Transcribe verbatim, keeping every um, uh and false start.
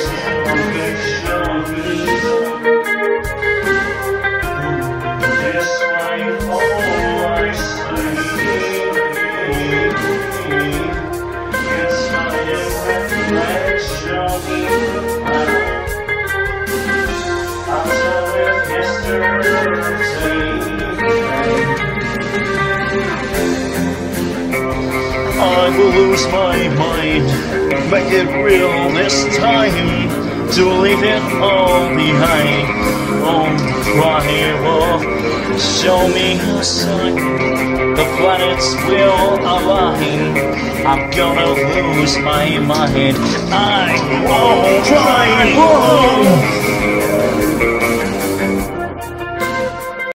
I will lose my mind, make it real this time, to leave it all behind. Oh, cry wolf, show me a sign, the planets will align. I'm gonna lose my mind. I won't cry wolf.